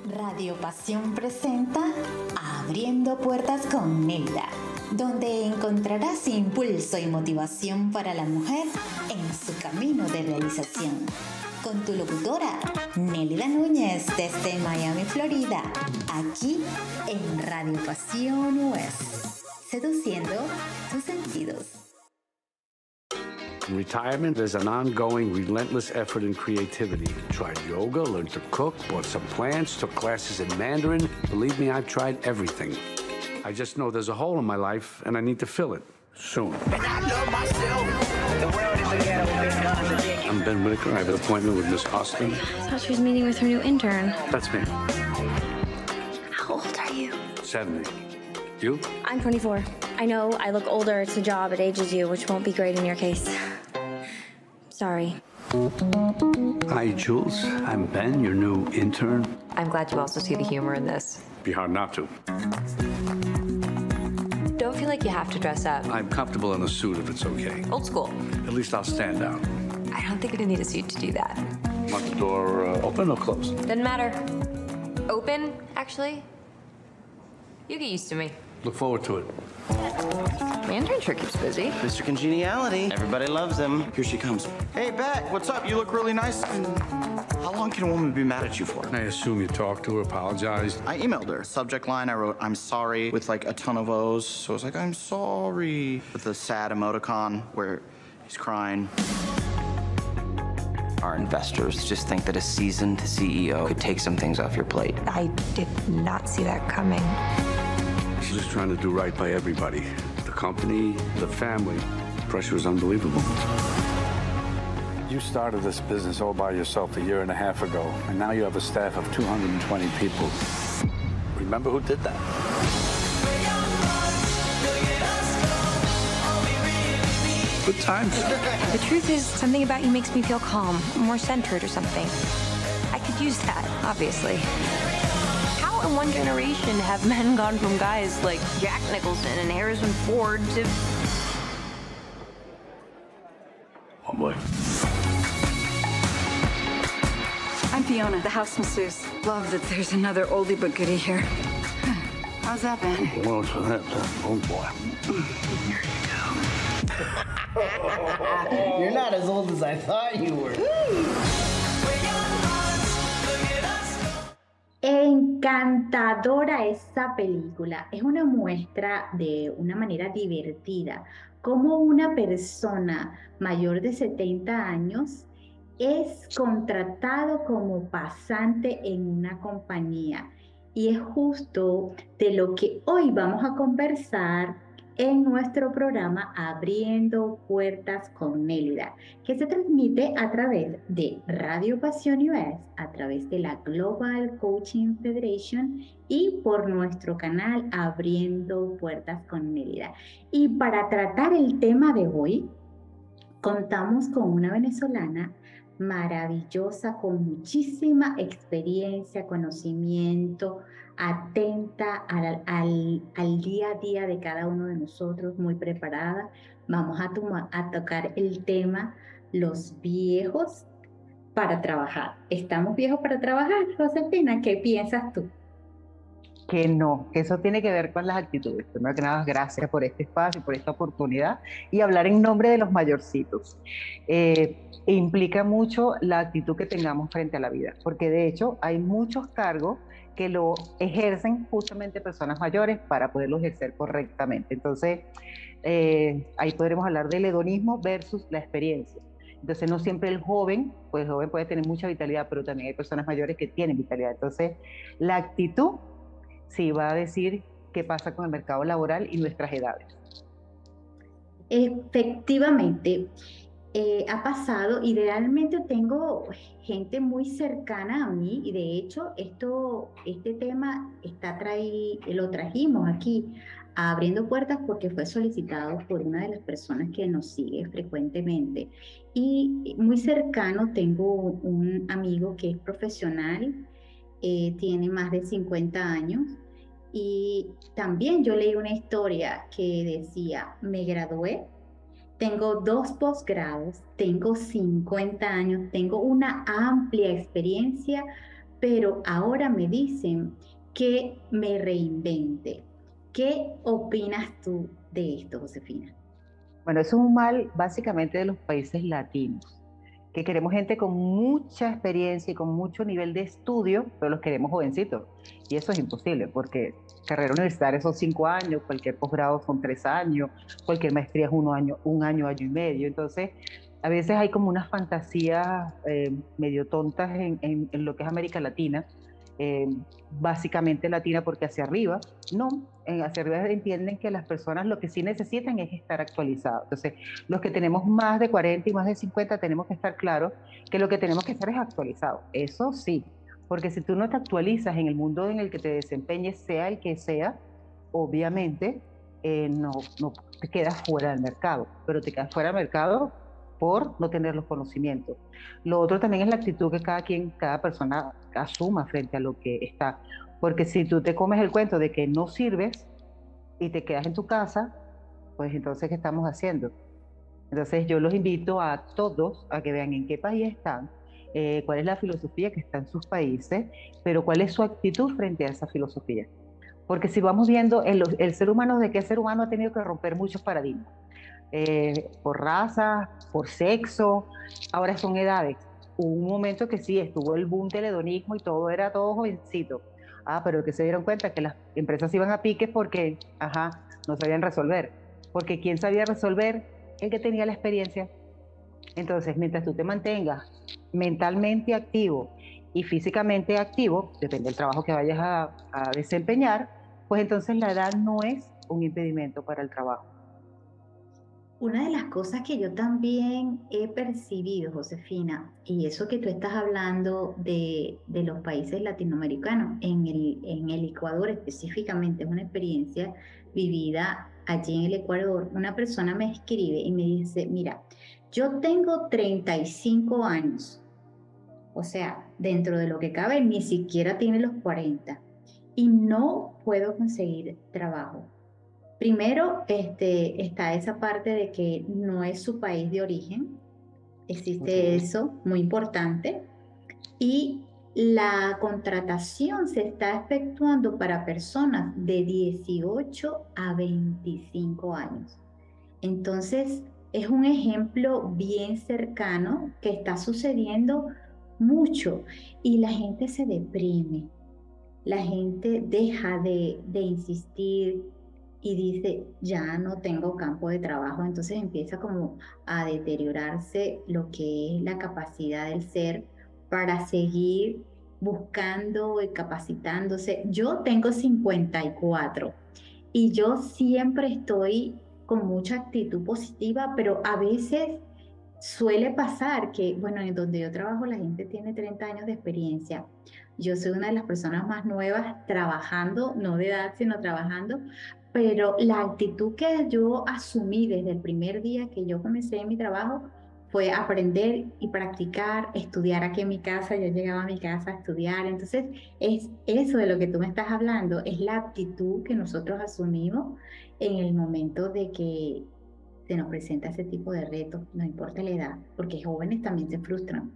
Radio Pasión presenta Abriendo Puertas con Nélida, donde encontrarás impulso y motivación para la mujer en su camino de realización. Con tu locutora, Nélida Núñez, desde Miami, Florida, aquí en Radio Pasión US, seduciendo tus sentidos. In retirement, there's an ongoing, relentless effort in creativity. Tried yoga, learned to cook, bought some plants, took classes in Mandarin. Believe me, I've tried everything. I just know there's a hole in my life, and I need to fill it soon. I'm Ben Whitaker. I have an appointment with Miss Austin. I thought she was meeting with her new intern. That's me. How old are you? 70. You? I'm 24. I know I look older. It's a job. It ages you, which won't be great in your case. Sorry. Hi, Jules. I'm Ben, your new intern. I'm glad you also see the humor in this. Be hard not to. Don't feel like you have to dress up. I'm comfortable in a suit if it's okay. Old school. At least I'll stand out. I don't think you need a suit to do that. Want the door open or closed? Doesn't matter. Open, actually. You get used to me. Look forward to it. Mandarin sure keeps busy. Mr. Congeniality. Everybody loves him. Here she comes. Hey, Beck, what's up? You look really nice. How long can a woman be mad at you for? I assume you talked to her, apologized. I emailed her. Subject line, I wrote, I'm sorry, with like a ton of O's. So I was like, I'm sorry. With a sad emoticon where he's crying. Our investors just think that a seasoned CEO could take some things off your plate. I did not see that coming. She's just trying to do right by everybody. The company, the family. The pressure is unbelievable. You started this business all by yourself a year and a half ago, and now you have a staff of 220 people. Remember who did that? Good times. The truth is, something about you makes me feel calm, more centered or something. I could use that, obviously. How in one generation have men gone from guys like Jack Nicholson and Harrison Ford to... Oh boy. I'm Fiona, the house masseuse. Love that there's another oldie but goodie here. How's that been? Well, for that, oh boy. You're not as old as I thought you were. Encantadora esta película. Es una muestra de una manera divertida cómo una persona mayor de 70 años es contratado como pasante en una compañía. Y es justo de lo que hoy vamos a conversar en nuestro programa Abriendo Puertas con Nélida, que se transmite a través de Radio Pasión US, a través de la Global Coaching Federation y por nuestro canal Abriendo Puertas con Nélida. Y para tratar el tema de hoy, contamos con una venezolana maravillosa, con muchísima experiencia, conocimiento, atenta al día a día de cada uno de nosotros, muy preparada. Vamos a tocar el tema, los viejos para trabajar. ¿Estamos viejos para trabajar, Josefina? ¿Qué piensas tú? Que no, que eso tiene que ver con las actitudes. Primero que nada, gracias por este espacio, por esta oportunidad y hablar en nombre de los mayorcitos. Implica mucho la actitud que tengamos frente a la vida, porque de hecho hay muchos cargos que lo ejercen justamente personas mayores para poderlo ejercer correctamente. Entonces, ahí podremos hablar del hedonismo versus la experiencia. Entonces, no siempre el joven, pues el joven puede tener mucha vitalidad, pero también hay personas mayores que tienen vitalidad. Entonces, la actitud sí va a decir qué pasa con el mercado laboral y nuestras edades. Efectivamente, ha pasado y realmente tengo gente muy cercana a mí y de hecho este tema lo trajimos aquí a Abriendo Puertas porque fue solicitado por una de las personas que nos sigue frecuentemente. Y muy cercano tengo un amigo que es profesional, tiene más de 50 años. Y también yo leí una historia que decía, me gradué, tengo 2 posgrados, tengo 50 años, tengo una amplia experiencia, pero ahora me dicen que me reinvente. ¿Qué opinas tú de esto, Josefina? Bueno, eso es un mal básicamente de los países latinos, que queremos gente con mucha experiencia y con mucho nivel de estudio, pero los queremos jovencitos. Y eso es imposible, porque carrera universitaria son 5 años, cualquier posgrado son 3 años, cualquier maestría es 1 año, año y medio. Entonces, a veces hay como unas fantasías medio tontas en lo que es América Latina, básicamente latina, porque hacia arriba, no, hacia arriba entienden que las personas lo que sí necesitan es estar actualizados. Entonces, los que tenemos más de 40 y más de 50 tenemos que estar claros que lo que tenemos que estar es actualizados. Eso sí, porque si tú no te actualizas en el mundo en el que te desempeñes, sea el que sea, obviamente no te quedas fuera del mercado, pero te quedas fuera del mercado por no tener los conocimientos. Lo otro también es la actitud que cada persona asuma frente a lo que está. Porque si tú te comes el cuento de que no sirves y te quedas en tu casa, pues entonces, ¿qué estamos haciendo? Entonces yo los invito a todos a que vean en qué país están, cuál es la filosofía que está en sus países, pero cuál es su actitud frente a esa filosofía. Porque si vamos viendo el ser humano, ¿de qué ser humano ha tenido que romper muchos paradigmas? Por raza, por sexo, ahora son edades. Hubo un momento que sí, estuvo el boom del hedonismo y era todo jovencito. Pero que se dieron cuenta que las empresas iban a pique porque, no sabían resolver. Porque ¿quién sabía resolver? El que tenía la experiencia. Entonces, mientras tú te mantengas mentalmente activo y físicamente activo, depende del trabajo que vayas a desempeñar, pues entonces la edad no es un impedimento para el trabajo. Una de las cosas que yo también he percibido, Josefina, y eso que tú estás hablando de los países latinoamericanos, en el Ecuador específicamente, es una experiencia vivida allí en el Ecuador. Una persona me escribe y me dice, mira, yo tengo 35 años, o sea, dentro de lo que cabe, ni siquiera tiene los 40, y no puedo conseguir trabajo. Primero, está esa parte de que no es su país de origen, existe eso, muy importante, y la contratación se está efectuando para personas de 18 a 25 años. Entonces, es un ejemplo bien cercano que está sucediendo mucho y la gente se deprime, la gente deja de insistir, y dice, ya no tengo campo de trabajo, entonces empieza como a deteriorarse lo que es la capacidad del ser para seguir buscando y capacitándose. Yo tengo 54 y yo siempre estoy con mucha actitud positiva, pero a veces suele pasar que, bueno, en donde yo trabajo la gente tiene 30 años de experiencia. Yo soy una de las personas más nuevas trabajando, no de edad, sino trabajando, pero la actitud que yo asumí desde el primer día que yo comencé en mi trabajo fue aprender y practicar, estudiar aquí en mi casa. Yo llegaba a mi casa a estudiar. Entonces, es eso de lo que tú me estás hablando, es la actitud que nosotros asumimos en el momento de que se nos presenta ese tipo de retos, no importa la edad, porque jóvenes también se frustran.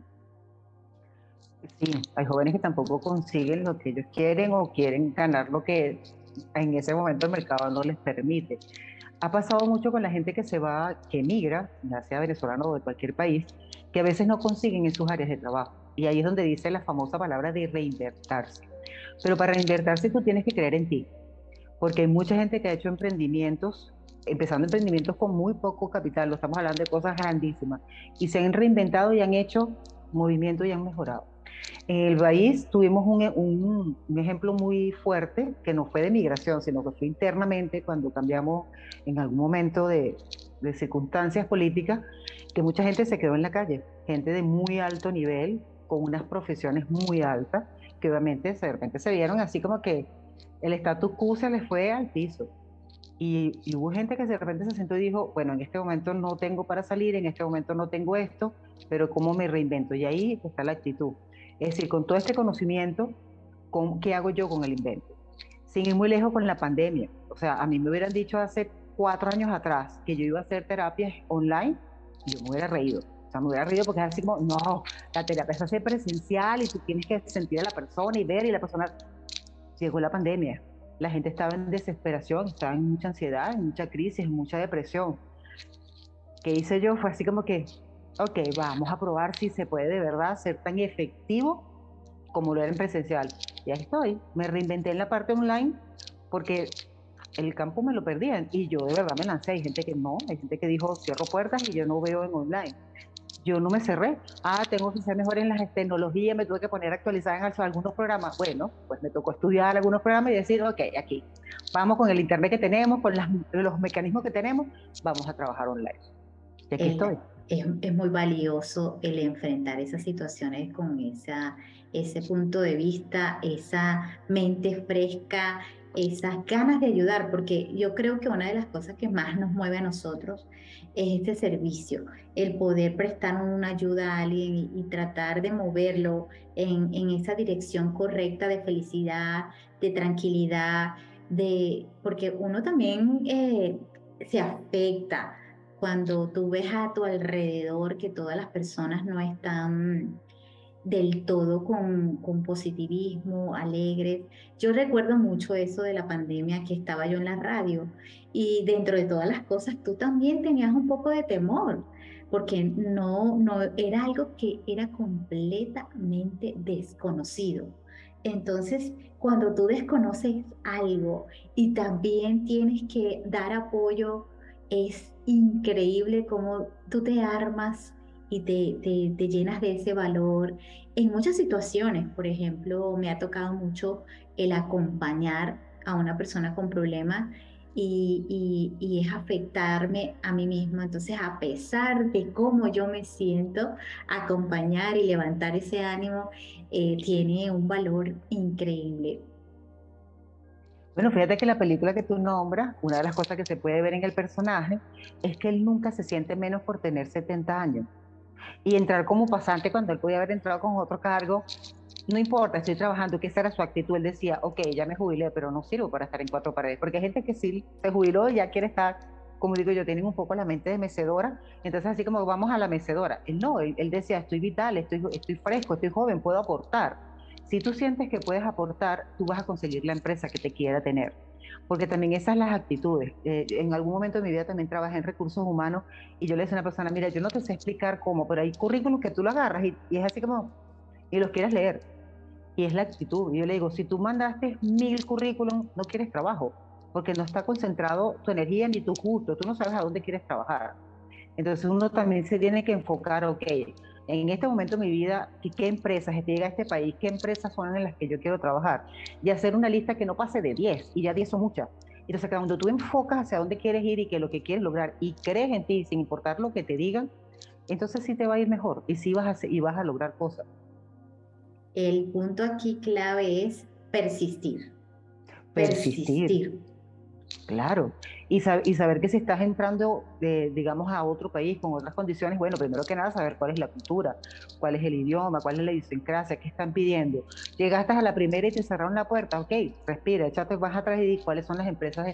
Sí, hay jóvenes que tampoco consiguen lo que ellos quieren o quieren ganar lo que en ese momento el mercado no les permite. Ha pasado mucho con la gente que se va, que emigra, ya sea venezolano o de cualquier país, que a veces no consiguen en sus áreas de trabajo. Y ahí es donde dice la famosa palabra de reinvertirse. Pero para reinvertirse tú tienes que creer en ti, porque hay mucha gente que ha hecho emprendimientos, empezando emprendimientos con muy poco capital, lo estamos hablando de cosas grandísimas, y se han reinventado y han hecho movimiento y han mejorado. En el país tuvimos un ejemplo muy fuerte, que no fue de migración, sino que fue internamente cuando cambiamos en algún momento de circunstancias políticas, que mucha gente se quedó en la calle, gente de muy alto nivel, con unas profesiones muy altas, que obviamente de repente se vieron así como que el status quo se les fue al piso. Y hubo gente que de repente se sentó y dijo, bueno, en este momento no tengo para salir, en este momento no tengo esto, pero ¿cómo me reinvento? Y ahí está la actitud. Es decir, con todo este conocimiento, ¿qué hago yo con el invento? Sin ir muy lejos con la pandemia. O sea, a mí me hubieran dicho hace 4 años atrás que yo iba a hacer terapias online, y yo me hubiera reído. O sea, me hubiera reído porque es así como, no, la terapia se hace presencial y tú tienes que sentir a la persona y ver, y la persona... Llegó la pandemia, la gente estaba en desesperación, estaba en mucha ansiedad, en mucha crisis, en mucha depresión. ¿Qué hice yo? Fue así como que, ok, vamos a probar si se puede de verdad ser tan efectivo como lo era en presencial. Y ahí estoy, me reinventé en la parte online porque el campo me lo perdían y yo de verdad me lancé. Hay gente que no, hay gente que dijo cierro puertas y yo no veo en online. Yo no me cerré. Tengo que ser mejor en las tecnologías, me tuve que poner a actualizar en algunos programas. Bueno, pues me tocó estudiar algunos programas y decir, ok, aquí, vamos con el internet que tenemos, con los mecanismos que tenemos, vamos a trabajar online. Y aquí estoy. Es muy valioso el enfrentar esas situaciones con ese punto de vista, esa mente fresca, esas ganas de ayudar, porque yo creo que una de las cosas que más nos mueve a nosotros es este servicio, el poder prestar una ayuda a alguien y tratar de moverlo en esa dirección correcta de felicidad, de tranquilidad, porque uno también se afecta cuando tú ves a tu alrededor que todas las personas no están del todo con positivismo, alegres. Yo recuerdo mucho eso de la pandemia, que estaba yo en la radio y dentro de todas las cosas tú también tenías un poco de temor, porque no era algo que era completamente desconocido. Entonces, cuando tú desconoces algo y también tienes que dar apoyo, es increíble cómo tú te armas y te llenas de ese valor. En muchas situaciones, por ejemplo, me ha tocado mucho el acompañar a una persona con problemas y es afectarme a mí misma. Entonces, a pesar de cómo yo me siento, acompañar y levantar ese ánimo tiene un valor increíble. Bueno, fíjate que la película que tú nombras, una de las cosas que se puede ver en el personaje es que él nunca se siente menos por tener 70 años. Y entrar como pasante cuando él podía haber entrado con otro cargo, no importa, estoy trabajando, que esa era su actitud. Él decía, ok, ya me jubilé, pero no sirvo para estar en cuatro paredes, porque hay gente que sí se jubiló y ya quiere estar, como digo yo, tienen un poco la mente de mecedora, entonces así como vamos a la mecedora. Él no, él decía, estoy vital, estoy fresco, estoy joven, puedo aportar. Si tú sientes que puedes aportar, tú vas a conseguir la empresa que te quiera tener. Porque también esas son las actitudes. En algún momento de mi vida también trabajé en recursos humanos y yo le decía a una persona, mira, yo no te sé explicar cómo, pero hay currículums que tú lo agarras y es así como, y los quieres leer. Y es la actitud. Y yo le digo, si tú mandaste 1000 currículums, no quieres trabajo, porque no está concentrado tu energía ni tu gusto, tú no sabes a dónde quieres trabajar. Entonces uno también se tiene que enfocar, ok, en este momento de mi vida, ¿qué empresas llega a este país? ¿Qué empresas son en las que yo quiero trabajar? Y hacer una lista que no pase de 10, y ya 10 son muchas. Entonces, cuando tú enfocas hacia dónde quieres ir y que lo que quieres lograr, y crees en ti, sin importar lo que te digan, entonces sí te va a ir mejor, y sí vas a lograr cosas. El punto aquí clave es persistir. Persistir. Claro, y saber que si estás entrando, digamos, a otro país con otras condiciones, bueno, primero que nada saber cuál es la cultura, cuál es el idioma, cuál es la idiosincrasia, qué están pidiendo. Llegaste a la primera y te cerraron la puerta, ok, respira, échate más atrás y di cuáles son las empresas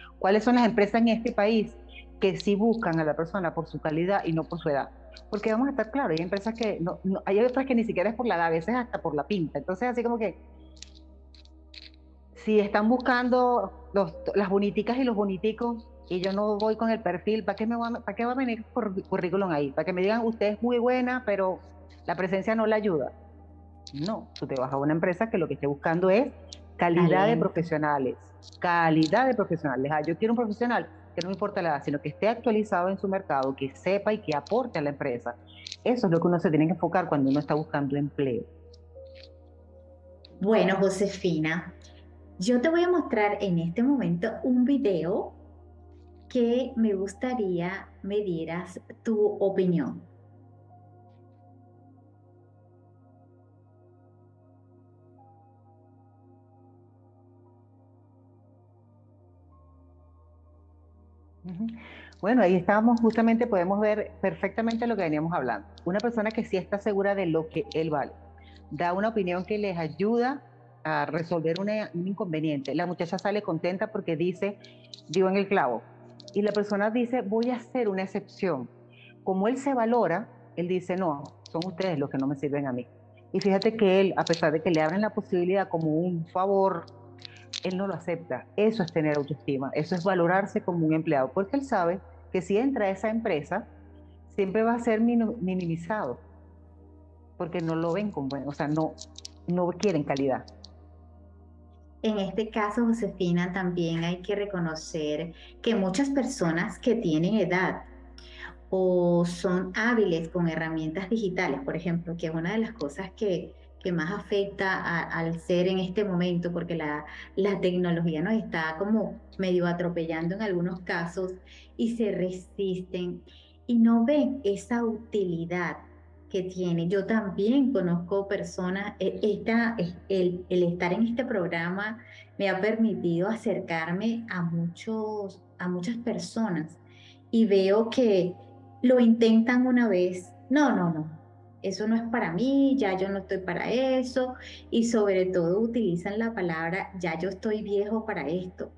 en este país que sí buscan a la persona por su calidad y no por su edad. Porque vamos a estar claros, hay empresas que, hay otras que ni siquiera es por la edad, a veces hasta por la pinta. Entonces, así como que, si están buscando las boniticas y los boniticos y yo no voy con el perfil, ¿para qué va a venir por currículum ahí? Para que me digan, usted es muy buena, pero la presencia no la ayuda. No, tú te vas a una empresa que lo que esté buscando es calidad de profesionales. Calidad de profesionales. Yo quiero un profesional que no me importa la edad, sino que esté actualizado en su mercado, que sepa y que aporte a la empresa. Eso es lo que uno se tiene que enfocar cuando uno está buscando empleo. Bueno, Josefina, yo te voy a mostrar en este momento un video que me gustaría me dieras tu opinión. Bueno, ahí estábamos, justamente podemos ver perfectamente lo que veníamos hablando. Una persona que sí está segura de lo que él vale, da una opinión que les ayuda a resolver un inconveniente. La muchacha sale contenta porque dice, dio en el clavo. Y la persona dice, voy a hacer una excepción. Como él se valora, él dice, no, son ustedes los que no me sirven a mí. Y fíjate que él, a pesar de que le abren la posibilidad como un favor, él no lo acepta. Eso es tener autoestima, eso es valorarse como un empleado, porque él sabe que si entra a esa empresa, siempre va a ser minimizado, porque no lo ven como bueno, o sea, no quieren calidad. En este caso, Josefina, también hay que reconocer que muchas personas que tienen edad o son hábiles con herramientas digitales, por ejemplo, que es una de las cosas que más afecta al ser en este momento, porque la tecnología nos está como medio atropellando en algunos casos y se resisten y no ven esa utilidad que tiene. Yo también conozco personas, el estar en este programa me ha permitido acercarme a muchas personas y veo que lo intentan una vez, no, eso no es para mí, ya yo no estoy para eso, y sobre todo utilizan la palabra, ya yo estoy viejo para esto.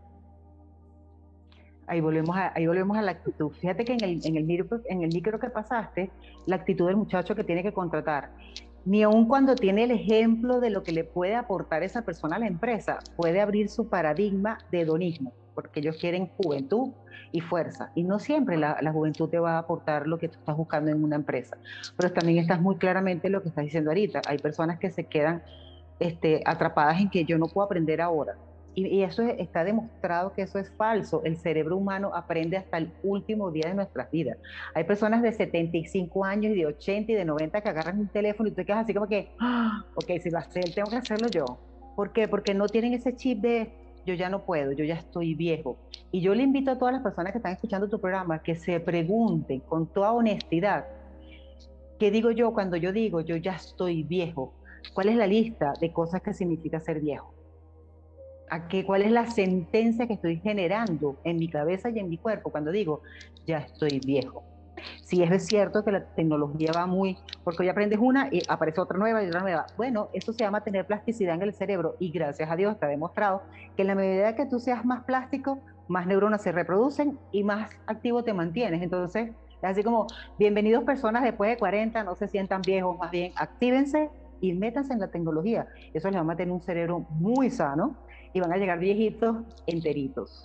Ahí volvemos a la actitud. Fíjate que en el micro que pasaste, la actitud del muchacho que tiene que contratar, ni aun cuando tiene el ejemplo de lo que le puede aportar esa persona a la empresa, puede abrir su paradigma de hedonismo, porque ellos quieren juventud y fuerza, y no siempre la juventud te va a aportar lo que tú estás buscando en una empresa, pero también estás muy claramente lo que estás diciendo ahorita, hay personas que se quedan atrapadas en que yo no puedo aprender ahora, y eso está demostrado que eso es falso. El cerebro humano aprende hasta el último día de nuestras vidas. Hay personas de 75 años y de 80 y de 90 que agarran un teléfono y tú te quedas así como que, ok, si lo hace él, tengo que hacerlo yo. ¿Por qué? Porque no tienen ese chip de yo ya no puedo, yo ya estoy viejo. Y yo le invito a todas las personas que están escuchando tu programa que se pregunten con toda honestidad, ¿qué digo yo cuando yo digo yo ya estoy viejo? ¿Cuál es la lista de cosas que significa ser viejo? ¿Cuál es la sentencia que estoy generando en mi cabeza y en mi cuerpo cuando digo, ya estoy viejo? Si es cierto que la tecnología va muy, porque hoy aprendes una y aparece otra nueva y otra nueva. Bueno, eso se llama tener plasticidad en el cerebro y gracias a Dios está demostrado que en la medida que tú seas más plástico, más neuronas se reproducen y más activo te mantienes. Entonces, es así como, bienvenidos personas después de 40, no se sientan viejos, más bien actívense y métanse en la tecnología. Eso les va a mantener un cerebro muy sano y van a llegar viejitos enteritos.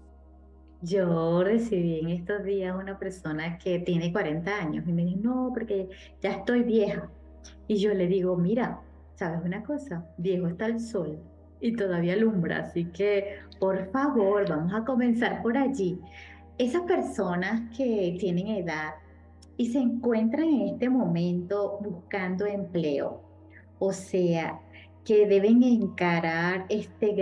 Yo recibí en estos días una persona que tiene 40 años y me dijo, no, porque ya estoy vieja. Y yo le digo, mira, ¿sabes una cosa? Viejo está el sol y todavía alumbra, así que por favor, vamos a comenzar por allí. Esas personas que tienen edad y se encuentran en este momento buscando empleo, o sea, que deben encarar este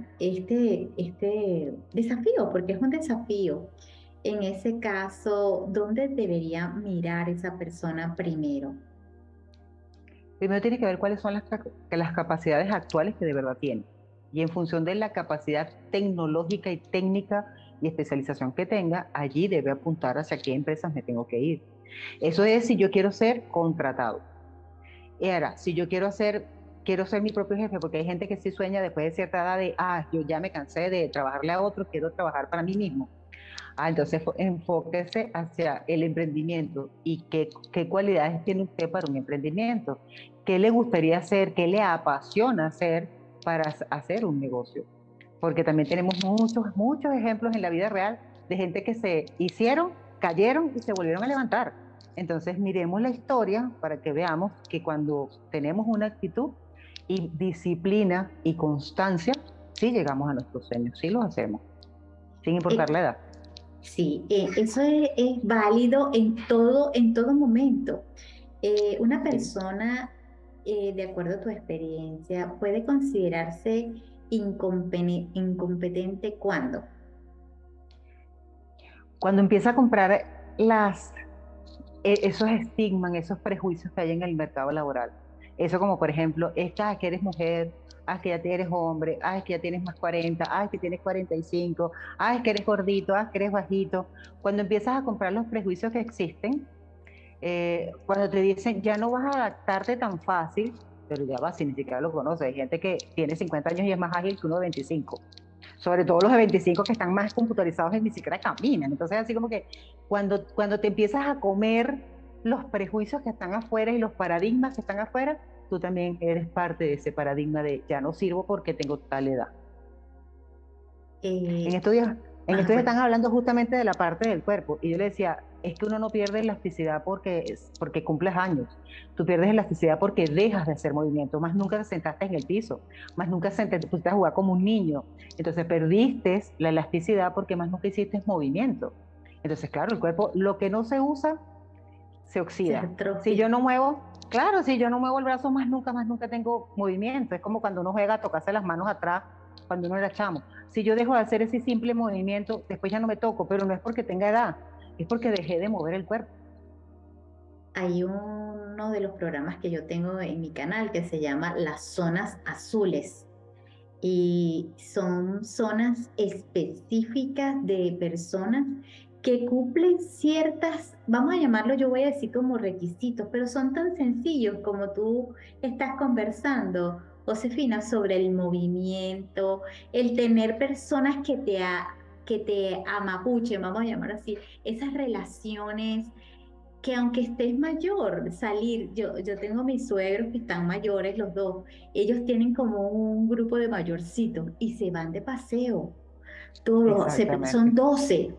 desafío, porque es un desafío. En ese caso, ¿dónde debería mirar esa persona primero? Primero tiene que ver cuáles son las capacidades actuales que de verdad tiene. Y en función de la capacidad tecnológica y técnica y especialización que tenga, allí debe apuntar hacia qué empresas me tengo que ir. Eso es si yo quiero ser contratado. Y ahora, si yo quiero ser mi propio jefe, porque hay gente que sí sueña después de cierta edad de, yo ya me cansé de trabajarle a otros, quiero trabajar para mí mismo. Entonces enfóquese hacia el emprendimiento y qué cualidades tiene usted para un emprendimiento, qué le gustaría hacer, qué le apasiona hacer para hacer un negocio. Porque también tenemos muchos ejemplos en la vida real de gente que se hicieron, cayeron y se volvieron a levantar. Entonces miremos la historia para que veamos que cuando tenemos una actitud y disciplina y constancia, sí llegamos a nuestros sueños, sí los hacemos, sin importar la edad. Sí, eso es válido en todo momento. Una persona, de acuerdo a tu experiencia, puede considerarse incompetente ¿cuándo? Cuando empieza a comprar esos estigmas, esos prejuicios que hay en el mercado laboral. Eso como, por ejemplo, que eres mujer, que ya eres hombre, es que ya tienes más 40, es que tienes 45, es que eres gordito, que eres bajito. Cuando empiezas a comprar los prejuicios que existen, cuando te dicen, ya no vas a adaptarte tan fácil, pero ya vas, si ni siquiera lo conoces. Hay gente que tiene 50 años y es más ágil que uno de 25. Sobre todo los de 25 que están más computarizados y ni siquiera caminan. Entonces así como que cuando te empiezas a comer los prejuicios que están afuera y los paradigmas que están afuera, tú también eres parte de ese paradigma de ya no sirvo porque tengo tal edad. En estudios están hablando justamente de la parte del cuerpo, y yo le decía, es que uno no pierde elasticidad porque cumples años, tú pierdes elasticidad porque dejas de hacer movimiento, más nunca te sentaste en el piso, más nunca te pusiste a jugar como un niño, entonces perdiste la elasticidad porque más nunca hiciste movimiento. Entonces, claro, el cuerpo, lo que no se usa, se oxida. Si yo no muevo, claro, si yo no muevo el brazo, más nunca tengo movimiento. Es como cuando uno juega a tocarse las manos atrás, cuando uno era chamo. Si yo dejo de hacer ese simple movimiento, después ya no me toco, pero no es porque tenga edad, es porque dejé de mover el cuerpo. Hay uno de los programas que yo tengo en mi canal que se llama Las Zonas Azules. Y son zonas específicas de personas que cumplen ciertas, vamos a llamarlo, yo voy a decir como requisitos, pero son tan sencillos como tú estás conversando, Josefina, sobre el movimiento, el tener personas que te amapuchen, vamos a llamar así, esas relaciones que aunque estés mayor, salir, yo tengo mis suegros que están mayores, los dos, ellos tienen como un grupo de mayorcitos y se van de paseo. Todos, son 12,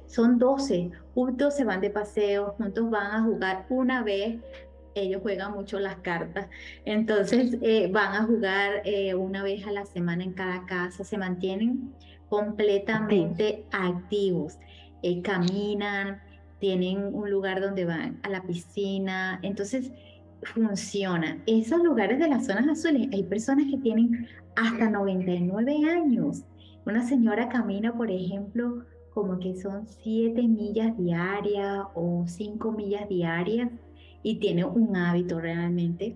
juntos se van de paseo, juntos van a jugar una vez, ellos juegan mucho las cartas, entonces van a jugar una vez a la semana en cada casa, se mantienen completamente activos, caminan, tienen un lugar donde van a la piscina, entonces funciona. Esos lugares de las zonas azules, hay personas que tienen hasta 99 años. Una señora camina, por ejemplo, como que son 7 millas diarias o 5 millas diarias y tiene un hábito realmente.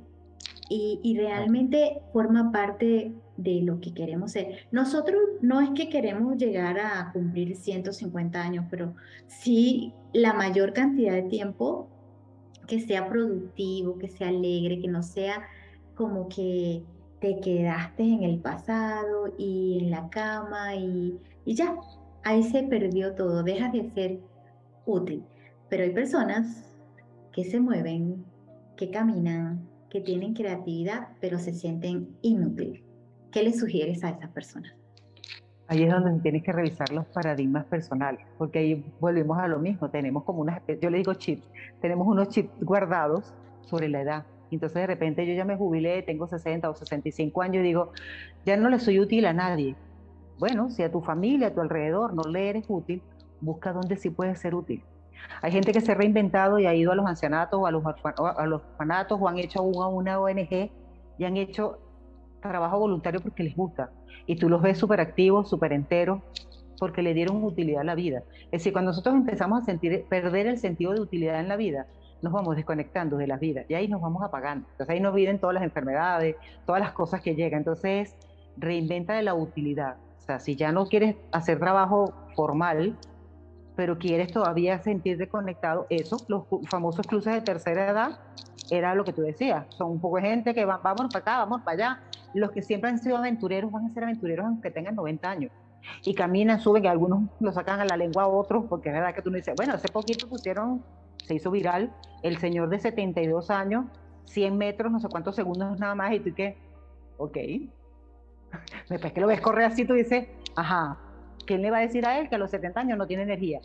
Y realmente forma parte de lo que queremos ser. Nosotros no es que queremos llegar a cumplir 150 años, pero sí la mayor cantidad de tiempo que sea productivo, que sea alegre, que no sea como que te quedaste en el pasado y en la cama y ya, ahí se perdió todo, dejas de ser útil. Pero hay personas que se mueven, que caminan, que tienen creatividad, pero se sienten inútiles. ¿Qué le sugieres a esas personas? Ahí es donde tienes que revisar los paradigmas personales, porque ahí volvemos a lo mismo, tenemos como yo le digo chips, tenemos unos chips guardados sobre la edad. Entonces de repente yo ya me jubilé, tengo 60 o 65 años y digo, ya no le soy útil a nadie. Bueno, si a tu familia, a tu alrededor no le eres útil, busca dónde sí puedes ser útil. Hay gente que se ha reinventado y ha ido a los ancianatos o a los orfanatos o han hecho una ONG y han hecho trabajo voluntario porque les gusta. Y tú los ves súper activos, súper enteros, porque le dieron utilidad a la vida. Es decir, cuando nosotros empezamos a perder el sentido de utilidad en la vida, nos vamos desconectando de la vida y ahí nos vamos apagando. Entonces ahí nos vienen todas las enfermedades, todas las cosas que llegan. Entonces, reinventa de la utilidad. O sea, si ya no quieres hacer trabajo formal, pero quieres todavía sentirte conectado, los famosos cruces de tercera edad, era lo que tú decías. Son un poco de gente que vámonos para acá, vamos para allá. Los que siempre han sido aventureros van a ser aventureros aunque tengan 90 años. Y caminan, suben, y algunos lo sacan a la lengua a otros, porque es verdad que tú no dices, bueno, hace poquito se hizo viral, el señor de 72 años, 100 metros, no sé cuántos segundos nada más, y tú que, ok. Después que lo ves correr así, tú dices, ajá, ¿quién le va a decir a él que a los 70 años no tiene energía?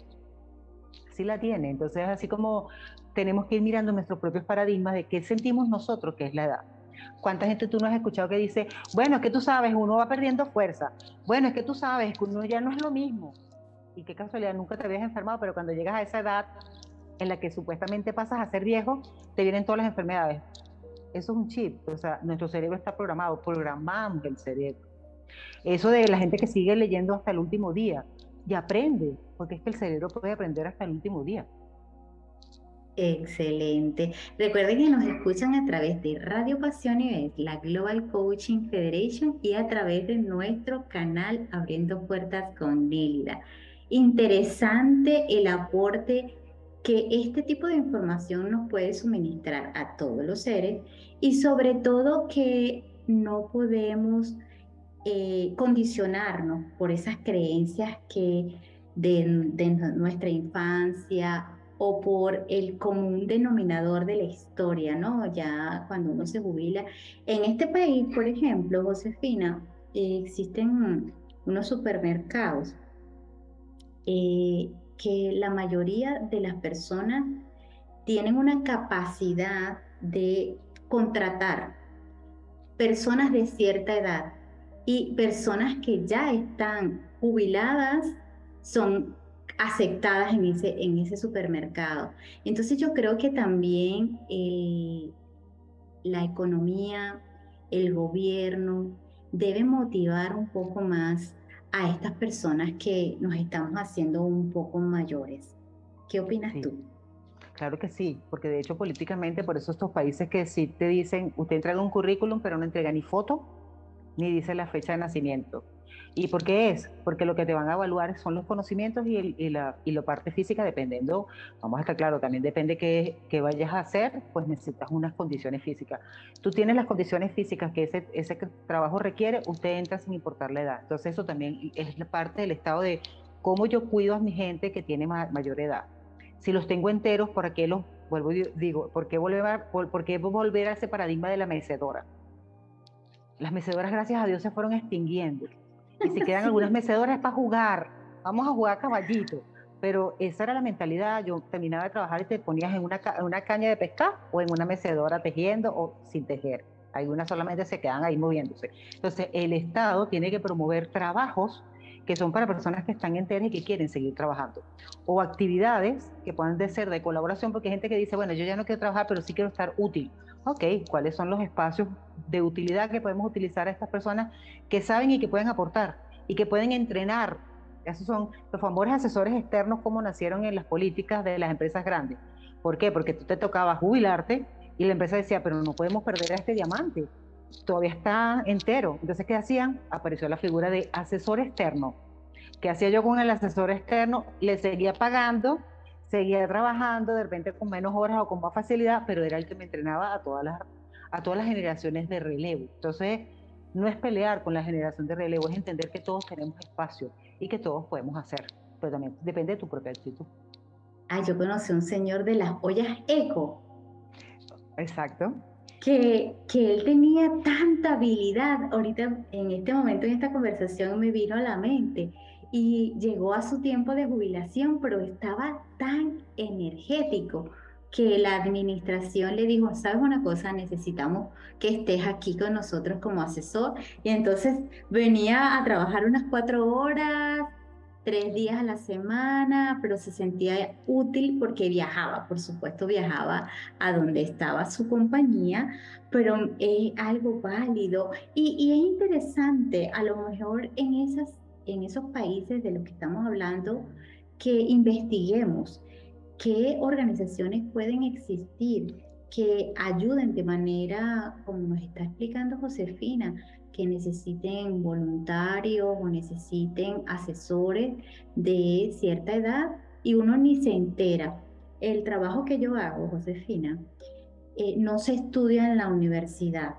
Sí la tiene. Entonces, así como tenemos que ir mirando nuestros propios paradigmas de qué sentimos nosotros que es la edad. ¿Cuánta gente tú no has escuchado que dice, bueno, es que tú sabes, uno va perdiendo fuerza, bueno, es que tú sabes que uno ya no es lo mismo? Y qué casualidad, nunca te habías enfermado, pero cuando llegas a esa edad en la que supuestamente pasas a ser viejo, te vienen todas las enfermedades. Eso es un chip, o sea, nuestro cerebro está programado, programamos el cerebro. Eso de la gente que sigue leyendo hasta el último día, y aprende, porque es que el cerebro puede aprender hasta el último día. Excelente. Recuerden que nos escuchan a través de Radio Pasión y la Global Coaching Federation y a través de nuestro canal Abriendo Puertas con Nélida. Interesante el aporte que este tipo de información nos puede suministrar a todos los seres y sobre todo que no podemos condicionarnos por esas creencias que de nuestra infancia o por el común denominador de la historia, ¿no? Ya cuando uno se jubila. En este país, por ejemplo, Josefina, existen unos supermercados que la mayoría de las personas tienen una capacidad de contratar personas de cierta edad y personas que ya están jubiladas son aceptadas en ese supermercado. Entonces yo creo que también la economía, el gobierno debe motivar un poco más a estas personas que nos estamos haciendo un poco mayores. ¿Qué opinas tú? Claro que sí, porque de hecho políticamente, por eso estos países que sí te dicen, usted entrega un currículum, pero no entrega ni foto, ni dice la fecha de nacimiento. ¿Y por qué es? Porque lo que te van a evaluar son los conocimientos y la parte física, dependiendo, vamos a estar claro, también depende qué vayas a hacer, pues necesitas unas condiciones físicas. Tú tienes las condiciones físicas que ese trabajo requiere, usted entra sin importar la edad. Entonces eso también es parte del estado de cómo yo cuido a mi gente que tiene mayor edad. Si los tengo enteros, ¿por qué los vuelvo y digo? ¿Por qué volver a ese paradigma de la mecedora? Las mecedoras, gracias a Dios, se fueron extinguiendo. Y si quedan algunas mecedoras es para jugar. Vamos a jugar caballito. Pero esa era la mentalidad. Yo terminaba de trabajar y te ponías en una caña de pescar o en una mecedora tejiendo o sin tejer. Algunas solamente se quedan ahí moviéndose. Entonces, el Estado tiene que promover trabajos que son para personas que están enteras y que quieren seguir trabajando. O actividades que puedan ser de colaboración, porque hay gente que dice, bueno, yo ya no quiero trabajar, pero sí quiero estar útil. Ok, ¿cuáles son los espacios de utilidad que podemos utilizar a estas personas que saben y que pueden aportar y que pueden entrenar? Esos son los famosos asesores externos como nacieron en las políticas de las empresas grandes. ¿Por qué? Porque tú te tocaba jubilarte y la empresa decía, pero no podemos perder a este diamante, todavía está entero. Entonces, ¿qué hacían? Apareció la figura de asesor externo. ¿Qué hacía yo con el asesor externo? Le seguía pagando, seguía trabajando, de repente con menos horas o con más facilidad, pero era el que me entrenaba a todas las generaciones de relevo. Entonces, no es pelear con la generación de relevo, es entender que todos tenemos espacio y que todos podemos hacer, pero también depende de tu propia actitud. Ah, yo conocí a un señor de las ollas eco. Exacto. Que él tenía tanta habilidad, ahorita en este momento, en esta conversación me vino a la mente, y llegó a su tiempo de jubilación, pero estaba tan energético que la administración le dijo, ¿sabes una cosa? Necesitamos que estés aquí con nosotros como asesor. Y entonces venía a trabajar unas 4 horas, 3 días a la semana, pero se sentía útil porque viajaba, por supuesto viajaba a donde estaba su compañía, pero es algo válido y es interesante, a lo mejor en esos países de los que estamos hablando, que investiguemos qué organizaciones pueden existir que ayuden de manera, como nos está explicando Josefina, que necesiten voluntarios o necesiten asesores de cierta edad y uno ni se entera. El trabajo que yo hago, Josefina, no se estudia en la universidad.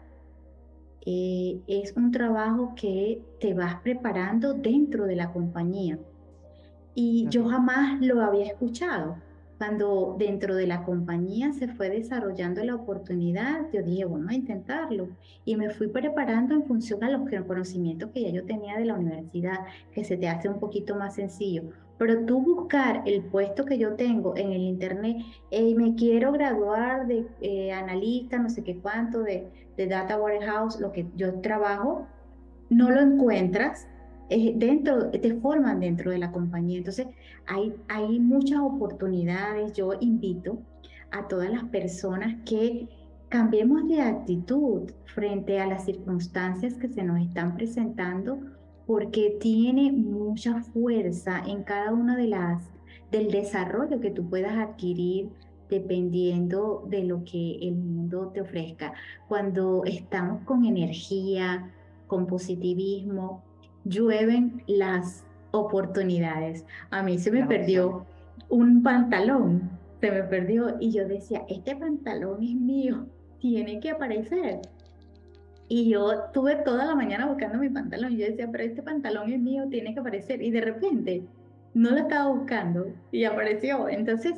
Es un trabajo que te vas preparando dentro de la compañía. Y yo jamás lo había escuchado. Cuando dentro de la compañía se fue desarrollando la oportunidad, yo dije, bueno, a intentarlo. Y me fui preparando en función a los conocimientos que ya yo tenía de la universidad, que se te hace un poquito más sencillo. Pero tú buscar el puesto que yo tengo en el internet, me quiero graduar de analista, no sé qué cuánto, de Data Warehouse, lo que yo trabajo, no lo encuentras. Te forman dentro de la compañía. Entonces, hay muchas oportunidades. Yo invito a todas las personas que cambiemos de actitud frente a las circunstancias que se nos están presentando, porque tiene mucha fuerza en cada una del desarrollo que tú puedas adquirir dependiendo de lo que el mundo te ofrezca. Cuando estamos con energía, con positivismo, llueven las oportunidades. A mí se me perdió un pantalón, se me perdió y yo decía, este pantalón es mío, tiene que aparecer. Y yo tuve toda la mañana buscando mi pantalón y yo decía, pero este pantalón es mío, tiene que aparecer. Y de repente no lo estaba buscando y apareció. Entonces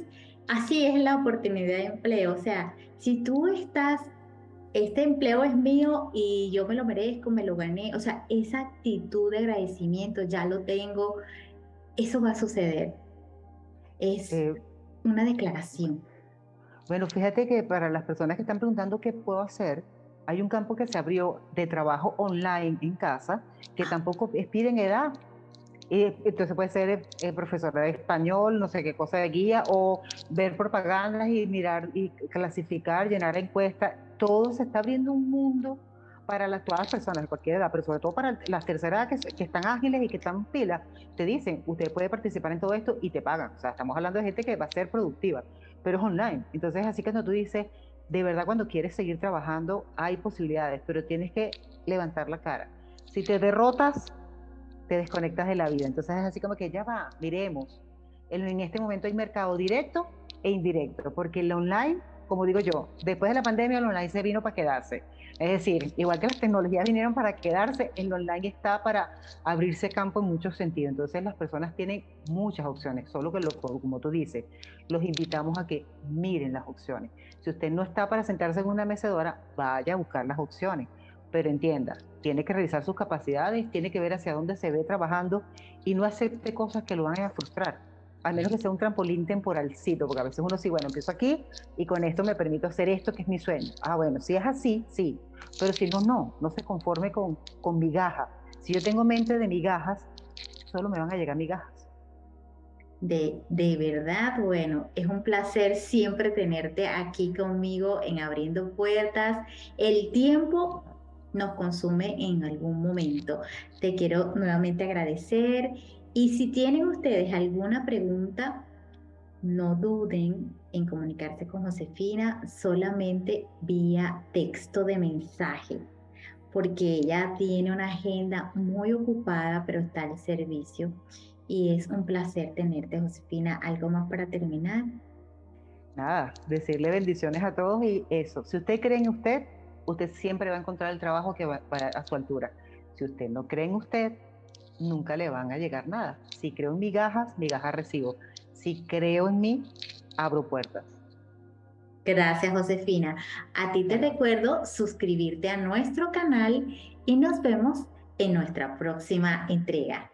Así es la oportunidad de empleo. O sea, si tú estás, este empleo es mío y yo me lo merezco, me lo gané. O sea, esa actitud de agradecimiento, ya lo tengo, eso va a suceder. Es Eh, una declaración. bueno, fíjate que para las personas que están preguntando qué puedo hacer, hay un campo que se abrió de trabajo online en casa, que tampoco piden edad. Entonces puede ser profesora de español, no sé qué cosa de guía, o ver propagandas y mirar y clasificar, llenar encuestas. Todo se está abriendo un mundo para todas las personas de cualquier edad, pero sobre todo para las terceras edad que están ágiles y que están pilas. Te dicen, usted puede participar en todo esto y te pagan. O sea, estamos hablando de gente que va a ser productiva, pero es online. Entonces, así que cuando tú dices, de verdad, cuando quieres seguir trabajando, hay posibilidades, pero tienes que levantar la cara. Si te derrotas, te desconectas de la vida. Entonces es así como que ya va, miremos. En este momento hay mercado directo e indirecto, porque el online, como digo yo, después de la pandemia el online se vino para quedarse. Es decir, igual que las tecnologías vinieron para quedarse, el online está para abrirse campo en muchos sentidos. Entonces las personas tienen muchas opciones, solo que como tú dices, los invitamos a que miren las opciones. Si usted no está para sentarse en una mecedora, vaya a buscar las opciones, pero entienda, tiene que revisar sus capacidades, tiene que ver hacia dónde se ve trabajando y no acepte cosas que lo van a frustrar, al menos que sea un trampolín temporalcito, porque a veces uno sí, bueno, empiezo aquí y con esto me permito hacer esto que es mi sueño. Ah, bueno, si es así, sí, pero si no, no se conforme con migajas. Si yo tengo mente de migajas, solo me van a llegar migajas. De verdad, bueno, es un placer siempre tenerte aquí conmigo en Abriendo Puertas. El tiempo nos consume en algún momento. Te quiero nuevamente agradecer y si tienen ustedes alguna pregunta, no duden en comunicarse con Josefina solamente vía texto de mensaje, porque ella tiene una agenda muy ocupada, pero está al servicio. Y es un placer tenerte, Josefina. ¿Algo más para terminar? Nada, decirle bendiciones a todos y eso. Si usted cree en usted, usted siempre va a encontrar el trabajo que va a su altura. Si usted no cree en usted, nunca le van a llegar nada. Si creo en migajas, migajas recibo. Si creo en mí, abro puertas. Gracias, Josefina. A ti te recuerdo suscribirte a nuestro canal y nos vemos en nuestra próxima entrega.